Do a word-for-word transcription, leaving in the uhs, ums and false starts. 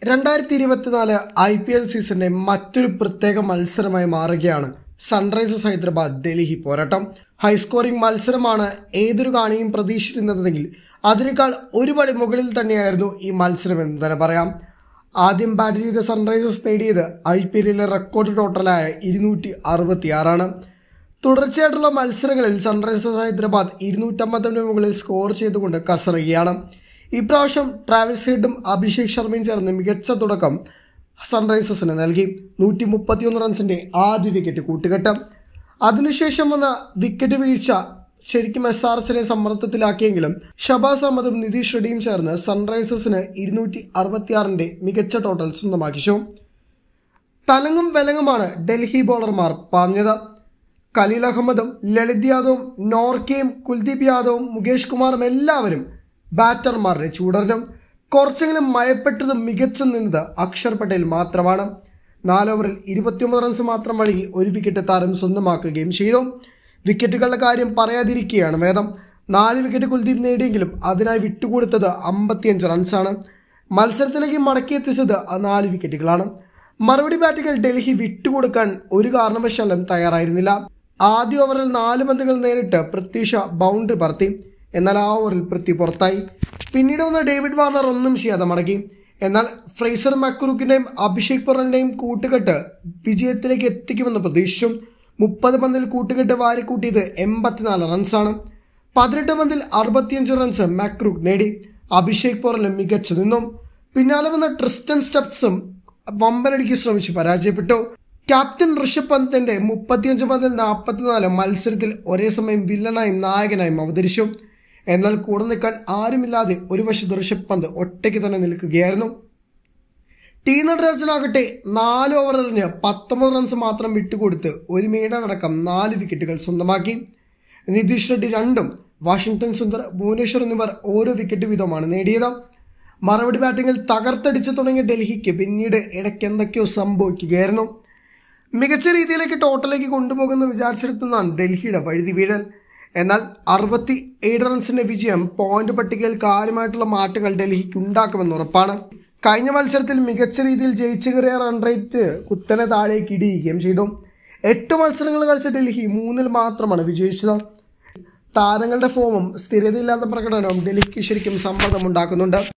രണ്ടായിരത്തി ഇരുപത്തിനാല് I P L സീസണിന്റെ മറ്റൊരു പ്രത്യേക മത്സരമായി മാറുകയാണ് സൺറൈസേഴ്സ് ഹൈദരാബാദ് ഡൽഹി പോരാട്ടം. ഹൈസ്കോറിംഗ് മത്സരമാണ് ഏതൊരു കാണിയും പ്രതീക്ഷിച്ചിരുന്നതെങ്കിൽ അതിനേക്കാൾ ഒരുപടി മുകളിൽ തന്നെയായിരുന്നു ഈ മത്സരം എന്ന് തന്നെ പറയാം. ആദ്യം ബാറ്റ് ചെയ്ത സൺറൈസേഴ്സ് നേടിയത് ഐ പി എല്ലിലെ റെക്കോർഡ് ടോട്ടലായ ഇരുന്നൂറ്റി അറുപത്തിയാറാണ്. തുടർച്ചയായിട്ടുള്ള മത്സരങ്ങളിൽ സൺറൈസേഴ്സ് ഹൈദരാബാദ് ഇരുന്നൂറ്റമ്പതിന് മുകളിൽ സ്കോർ ചെയ്തുകൊണ്ട് കസറുകയാണ്. ഇപ്രാവശ്യം ട്രാവിസ് ഹെഡും അഭിഷേക് ശർമ്മയും ചേർന്ന് മികച്ച തുടക്കം സൺറൈസേഴ്സിന് നൽകി. നൂറ്റി മുപ്പത്തിയൊന്ന് റൺസിന്റെ ആദ്യ വിക്കറ്റ് കൂട്ടുകെട്ട്. അതിനുശേഷം വന്ന വിക്കറ്റ് വീഴ്ച ശരിക്കും എസ് ആർ എസിനെ സമ്മർദ്ദത്തിലാക്കിയെങ്കിലും ഷബാസ് അഹമ്മദും നിതീഷ് റെഡ്ഡിയും ചേർന്ന് സൺറൈസേഴ്സിന് ഇരുന്നൂറ്റി അറുപത്തിയാറിന്റെ മികച്ച ടോട്ടൽ സ്വന്തമാക്കിച്ചു. തലങ്ങും വിലങ്ങുമാണ് ഡൽഹി ബോളർമാർ പാഞ്ഞത്. ഖലീൽ അഹമ്മദും ലളിത് യാദവും നോർക്കയും കുൽദീപ് യാദവും മുകേഷ് കുമാറും എല്ലാവരും ബാറ്റർമാരുടെ ചൂടറിനും. കുറച്ചെങ്കിലും മയപ്പെട്ടതും മികച്ച നിന്നത് അക്ഷർ പട്ടേൽ മാത്രമാണ്. നാല് ഓവറിൽ ഇരുപത്തിയൊമ്പത് റൺസ് മാത്രം വഴങ്ങി ഒരു വിക്കറ്റ് താരം സ്വന്തമാക്കുകയും ചെയ്തു. വിക്കറ്റുകളുടെ കാര്യം പറയാതിരിക്കുകയാണ് വേദം. നാല് വിക്കറ്റ് കുൽദീപ് നേടിയെങ്കിലും അതിനായി വിട്ടുകൊടുത്തത് അമ്പത്തിയഞ്ച് റൺസാണ്. മത്സരത്തിലേക്ക് മടക്കിയെത്തിച്ചത് നാല് വിക്കറ്റുകളാണ്. മറുപടി ബാറ്റുകൾ ഡൽഹി വിട്ടുകൊടുക്കാൻ ഒരു കാരണവശാലും തയ്യാറായിരുന്നില്ല. ആദ്യ ഓവറിൽ നാല് പന്തുകൾ നേരിട്ട് പൃഥ്വി ഷാ ബൗണ്ടറി പറത്തി. എന്നാൽ ആ ഓവറിൽ പൃഥ്വി പുറത്തായി. പിന്നീട് വന്ന ഡേവിഡ് വാർണർ ഒന്നും ചെയ്യാതെ മടക്കി. എന്നാൽ ഫ്രേസർ മക്രൂക്കിന്റെയും അഭിഷേക് പൊറലിന്റെയും കൂട്ടുകെട്ട് വിജയത്തിലേക്ക് എത്തിക്കുമെന്ന് പ്രതീക്ഷിച്ചു. മുപ്പത് പന്തിൽ കൂട്ടുകെട്ട് വാരിക്കൂട്ടിയത് എൺപത്തിനാല് റൺസാണ്. പതിനെട്ട് പന്തിൽ അറുപത്തിയഞ്ച് റൺസ് മക്രൂക്ക് നേടി. അഭിഷേക് പൊറലും മികച്ചു നിന്നു. പിന്നാലെ വന്ന ട്രിസ്റ്റൻ സ്റ്റബ്സും വമ്പനടിക്ക് ശ്രമിച്ചു പരാജയപ്പെട്ടു. ക്യാപ്റ്റൻ ഋഷഭ് പന്തിന്റെ മുപ്പത്തിയഞ്ച് പന്തിൽ നാൽപ്പത്തിനാല് മത്സരത്തിൽ ഒരേ സമയം വില്ലനായും നായകനായും അവതരിച്ചു. എന്നാൽ കൂടെ നിൽക്കാൻ ആരുമില്ലാതെ ഒരു വശത്ത് ഋഷഭ് പന്ത് ഒറ്റയ്ക്ക് തന്നെ നിൽക്കുകയായിരുന്നു. ടി നടരാജനാകട്ടെ നാല് ഓവർ എറിഞ്ഞ് പത്തൊമ്പത് റൺസ് മാത്രം വിട്ടുകൊടുത്ത് ഒരു മീഡനടക്കം നാല് വിക്കറ്റുകൾ സ്വന്തമാക്കി. നിതീഷ് റെഡ്ഡി രണ്ടും വാഷിംഗ്ടൺ സുന്ദർ, ഭുവനേശ്വർ എന്നിവർ ഓരോ വിക്കറ്റ് വീതമാണ് നേടിയത്. മറുപടി ബാറ്റിംഗിൽ തകർത്തടിച്ചു തുടങ്ങിയ ഡൽഹിക്ക് പിന്നീട് ഇടയ്ക്ക് എന്തൊക്കെയോ സംഭവിക്കുകയായിരുന്നു. മികച്ച രീതിയിലേക്ക് ടോട്ടലേക്ക് കൊണ്ടുപോകുന്ന വിചാരിച്ചെടുത്തുന്നതാണ് ഡൽഹിയുടെ വഴുതി വീഴൽ. എന്നാൽ അറുപത്തി ഏഴ് റൺസിന്റെ വിജയം പോയിന്റ് പട്ടികയിൽ കാര്യമായിട്ടുള്ള മാറ്റങ്ങൾ ഡൽഹിക്ക് ഉണ്ടാക്കുമെന്ന് ഉറപ്പാണ്. കഴിഞ്ഞ മത്സരത്തിൽ മികച്ച രീതിയിൽ ജയിച്ചു കയറിയ റൺ റേറ്റ് കുത്തനെ താഴേക്ക് ഇടിയുകയും ചെയ്തു. എട്ട് മത്സരങ്ങൾ കളിച്ച ഡൽഹി മൂന്നിൽ മാത്രമാണ് വിജയിച്ചത്. താരങ്ങളുടെ ഫോമും സ്ഥിരതയില്ലാത്ത പ്രകടനവും ഡൽഹിക്ക് ശരിക്കും സമ്മർദ്ദമുണ്ടാക്കുന്നുണ്ട്.